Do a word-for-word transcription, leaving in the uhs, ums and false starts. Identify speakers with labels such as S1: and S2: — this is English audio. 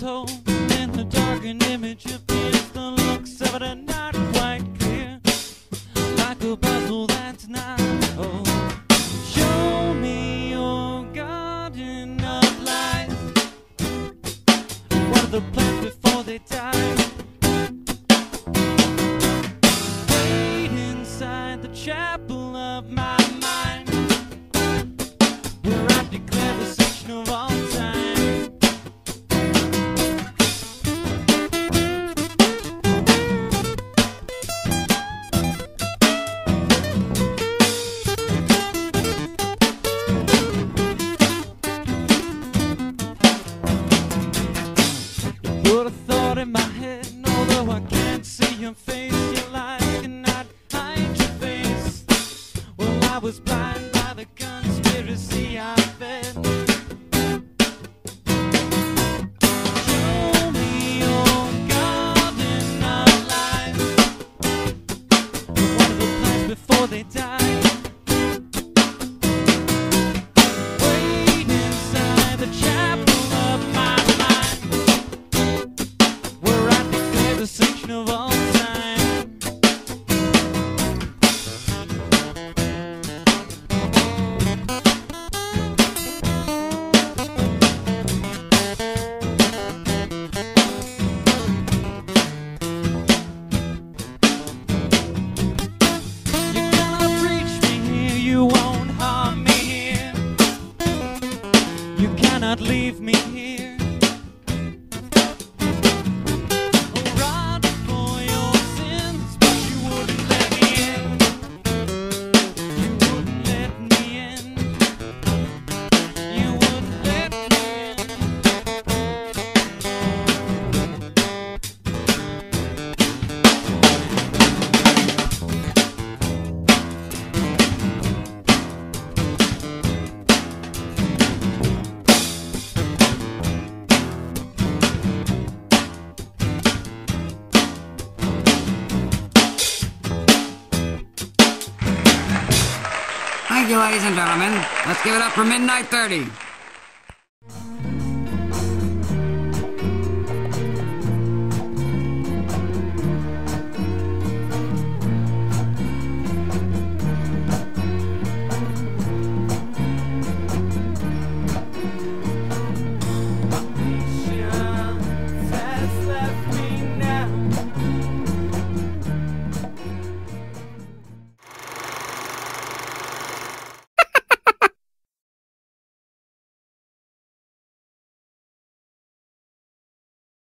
S1: told. In the darkened image appears, the looks of it are not quite clear, like a puzzle that's not whole. Show me your garden of life. What are the plants before they die? Wait inside the chapel of my mind, where I declare the section of all time. Put a thought in my head, and although I can't see your face, your lies cannot hide your face. Well, I was blind by the conspiracy I fed. Show me your garden of life. What are the plants before they die? Wait inside the chapel of my mind, where I declare the section of all time. You cannot reach me here, you won't harm me here. You cannot leave me here. Rod for your sins, but you wouldn't let me in. You wouldn't let me in. You wouldn't let me in.
S2: Thank you, ladies and gentlemen. Let's give it up for Midnight thirty.